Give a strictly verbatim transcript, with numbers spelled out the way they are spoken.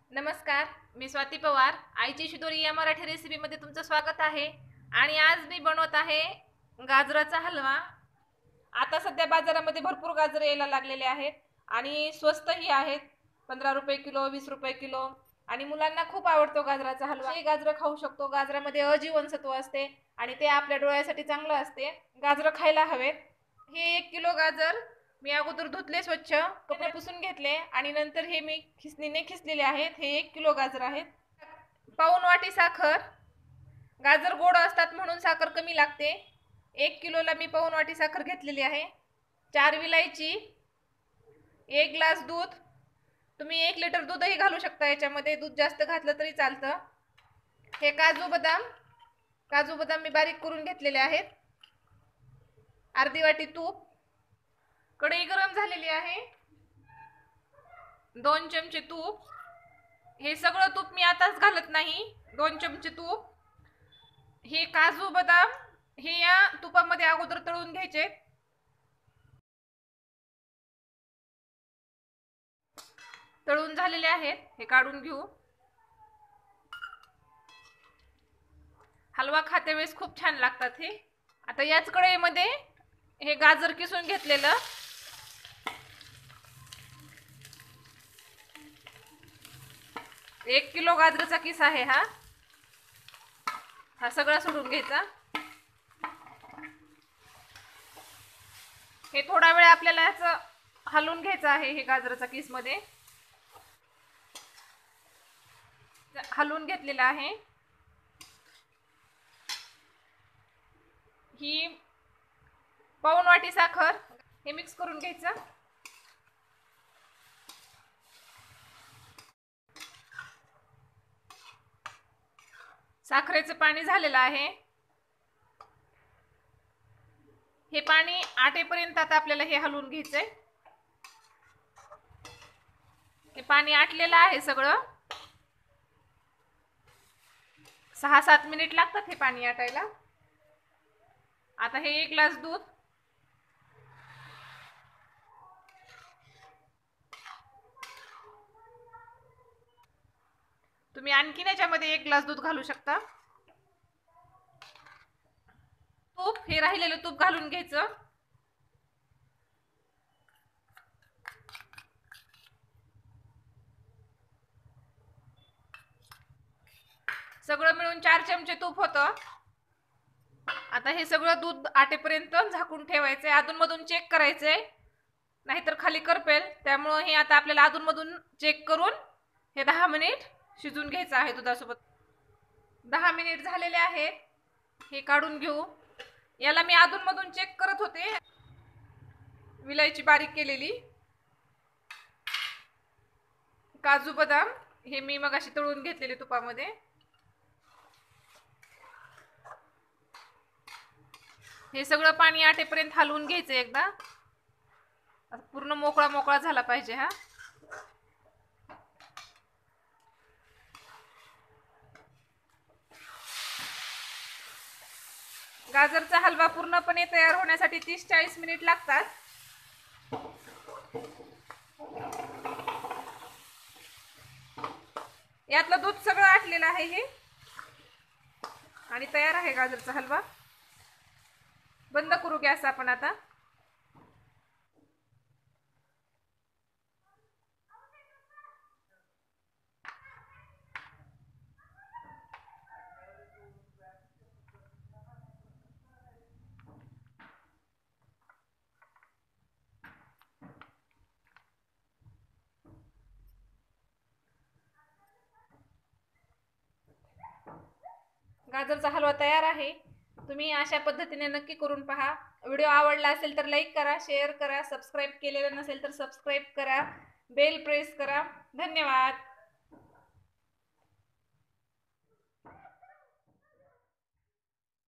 नमस्कार, मी स्वाती पवार. आईची शिदोरी या मराठी रेसिपीमध्ये तुमचं स्वागत आहे. आणि आज मी बनवत आहे गाजराचा हलवा. आता सध्या बाजारामध्ये भरपूर गाजर यायला लागलेले आहेत आणि स्वस्तही आहेत. पंधरा रुपये किलो, वीस रुपये किलो. आणि मुलांना खूप आवडतो गाजराचा हलवा. हे गाजर खाऊ शकतो. गाजरामध्ये अ जीवनसत्व असते आणि ते आपल्या डोळ्यासाठी चांगलं असते. गाजर खायला हवेत. हे एक किलो गाजर मी अगोदर धुतले, स्वच्छ कपडे पुसून घेतले आणि नंतर हे मी खिसणीने खिसलेले आहेत. हे एक किलो गाजर आहेत. पाऊण वाटी साखर. गाजर गोड असतात म्हणून साखर कमी लागते. एक किलोला मी पाऊण वाटी साखर घेतलेली आहे. चार विलायची, एक ग्लास दूध. तुम्ही एक लिटर दूधही घालू शकता याच्यामध्ये. दूध जास्त घातलं तरी चालतं. हे काजू बदाम. काजू बदाम मी बारीक करून घेतलेले आहेत. अर्धी वाटी तूप. कढई गरम झालेली आहे. दोन चमचे तूप. हे सगळं तूप मी आताच घालत नाही. दोन चमचे तूप. हे काजू बदाम हे या तुपामध्ये अगोदर तळून घ्यायचे. तळून झालेले आहेत. हे काढून घेऊ. हलवा खाते वेळेस खूप छान लागतात हे. आता याच कढईमध्ये हे गाजर किसून घेतलेलं, एक किलो गाजराचा किस आहे हा. हा सगळा सोडून घ्यायचा. हे थोडा वेळ आपल्याला याचं हलवून घ्यायचं आहे. हे गाजराचा किस मध्ये हलवून घेतलेला आहे. ही पाऊण वाटी साखर. हे मिक्स करून घ्यायचं. साखरेचं पाणी झालेलं आहे. हे पाणी आटेपर्यंत आता आपल्याला हे हलवून घ्यायचंय. हे पाणी आटलेलं आहे सगळं. सहा सात मिनिट लागतात हे पाणी आटायला. आता हे एक ग्लास दूध. तुम्ही आणखीन याच्यामध्ये एक ग्लास दूध घालू शकता. तूप, हे राहिलेलं तूप घालून घ्यायचं. सगळं मिळून चार चमचे तूप होतं. आता हे सगळं दूध आटेपर्यंत झाकून ठेवायचंय. अधूनमधून चेक करायचंय, नाहीतर खाली करपेल. त्यामुळे हे आता आपल्याला अधूनमधून चेक करून हे दहा मिनिट शिजून घ्यायचं आहे दुधासोबत. दहा मिनिट झालेले आहेत. हे काढून घेऊ. याला मी अधूनमधून चेक करत होते. विलायची बारीक केलेली, काजू बदाम हे मी मगाशी तळून घेतलेले तुपामध्ये. हे सगळं पाणी आटेपर्यंत हलवून घ्यायचं एकदा. पूर्ण मोकळा मोकळा झाला पाहिजे हा. गाजरचा हलवा पूर्णपणे तयार होण्यासाठी तीस चाळीस मिनिट लागतात. यातलं दूध सगळं आटलेलं आहे हे. आणि तयार आहे गाजरचा हलवा. बंद करू गॅस आपण आता. गाजरचा हलवा तयार आहे. तुम्ही अशा पद्धतीने नक्की करून पहा. व्हिडिओ आवडला असेल तर लाईक करा, शेअर करा. सबस्क्राईब केलेलं नसेल तर सबस्क्राईब करा. बेल प्रेस करा. धन्यवाद.